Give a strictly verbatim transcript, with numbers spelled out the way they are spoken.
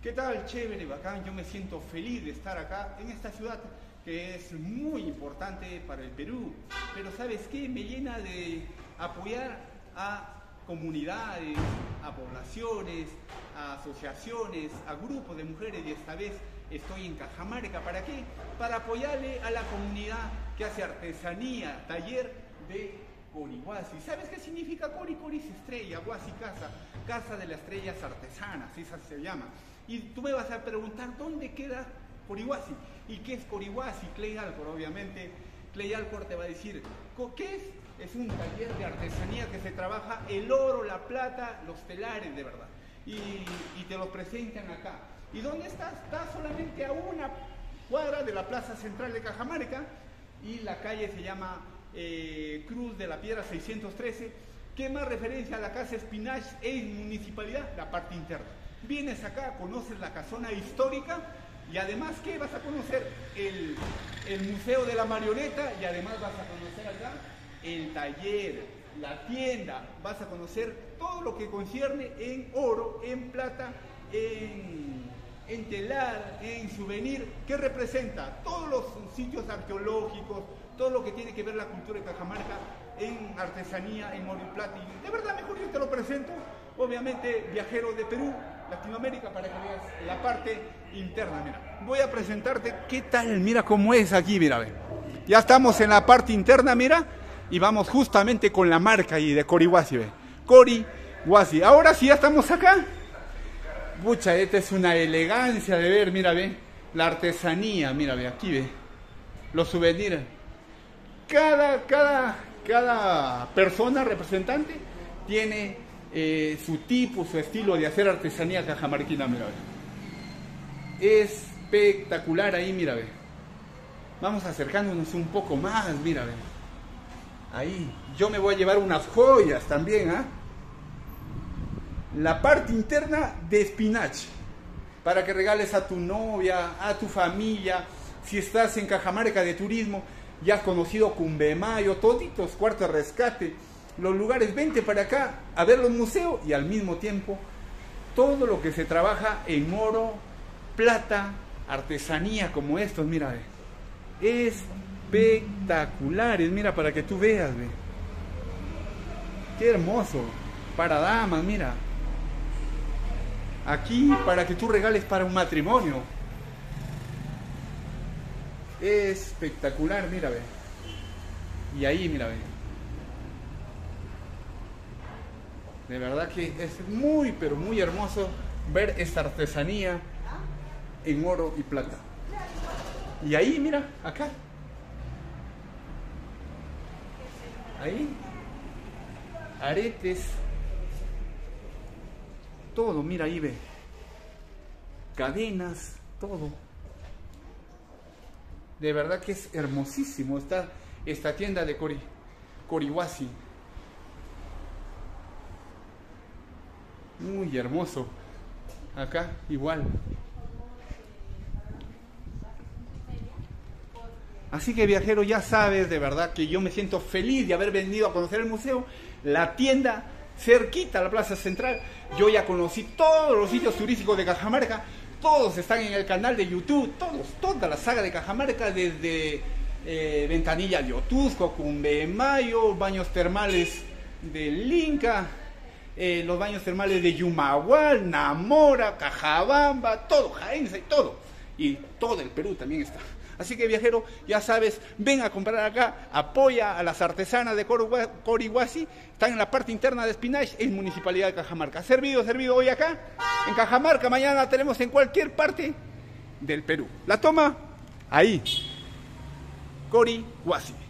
¿Qué tal? Chévere, bacán. Yo me siento feliz de estar acá en esta ciudad que es muy importante para el Perú. Pero ¿sabes qué? Me llena de apoyar a comunidades, a poblaciones, a asociaciones, a grupos de mujeres, y esta vez estoy en Cajamarca. ¿Para qué? Para apoyarle a la comunidad que hace artesanía, taller de Corihuasi. ¿Sabes qué significa Cori? Cori es estrella, Huasi casa, casa de las estrellas artesanas, esa se llama. Y tú me vas a preguntar, ¿dónde queda Corihuasi? ¿Y qué es Corihuasi? Clay Alcor, obviamente. Clay Alcor te va a decir, ¿qué es? Es un taller de artesanía que se trabaja el oro, la plata, los telares, de verdad. Y, y te los presentan acá. ¿Y dónde estás? Estás solamente a una cuadra de la plaza central de Cajamarca, y la calle se llama eh, Cruz de la Piedra seiscientos trece. ¿Qué más referencia a la Casa Espinach en municipalidad? La parte interna. Vienes acá, conoces la casona histórica, y además, ¿qué? Vas a conocer el, el Museo de la Marioneta, y además vas a conocer acá el taller, la tienda, vas a conocer todo lo que concierne en oro, en plata, en, en telar, en souvenir, que representa todos los sitios arqueológicos, todo lo que tiene que ver la cultura de Cajamarca en artesanía, en oro y plata. Y de verdad, mejor yo te lo presento, obviamente, viajero de Perú, Latinoamérica, para que veas la parte interna. Mira, voy a presentarte qué tal, mira cómo es aquí, mira, ve. Ya estamos en la parte interna, mira, y vamos justamente con la marca ahí de Corihuasi, ve. Corihuasi. Ahora sí, ya estamos acá. Pucha, esta es una elegancia de ver, mira, ve, la artesanía, mira, ve, aquí, ve, los souvenirs. Cada, cada, cada persona representante tiene eh, su tipo, su estilo de hacer artesanía cajamarquina, mira, ve. Espectacular ahí, mira, ve. Vamos acercándonos un poco más, mira, ve. Ahí, yo me voy a llevar unas joyas también, ¿ah? ¿eh? La parte interna de Espinach, para que regales a tu novia, a tu familia. Si estás en Cajamarca de turismo, ya has conocido Cumbemayo, toditos, Cuarto Rescate, los lugares, vente para acá a ver los museos, y al mismo tiempo todo lo que se trabaja en oro, plata, artesanía como estos, mira, ve. Espectaculares, mira, para que tú veas, ve. Qué hermoso, para damas, mira. Aquí para que tú regales para un matrimonio. Espectacular, mira, ve. Y ahí, mira, ve. De verdad que es muy, pero muy hermoso ver esta artesanía en oro y plata. Y ahí, mira, acá. Ahí. Aretes. Todo, mira, ahí ve. Cadenas, todo. De verdad que es hermosísimo esta, esta tienda de Cori, Corihuasi. Muy hermoso. Acá igual. Así que, viajero, ya sabes, de verdad que yo me siento feliz de haber venido a conocer el museo, la tienda cerquita a la plaza central. Yo ya conocí todos los sitios turísticos de Cajamarca, todos están en el canal de YouTube, todos, toda la saga de Cajamarca, desde eh, Ventanilla de Otusco, Cumbemayo, baños termales del Inca, eh, los baños termales de Yumagual, Namora, Cajabamba, todo, Jaenza y todo, y todo el Perú también está. Así que, viajero, ya sabes, ven a comprar acá, apoya a las artesanas de Corihuasi, están en la parte interna de Espinach, en Municipalidad de Cajamarca. Servido, servido hoy acá, en Cajamarca, mañana tenemos en cualquier parte del Perú. La toma, ahí, Corihuasi.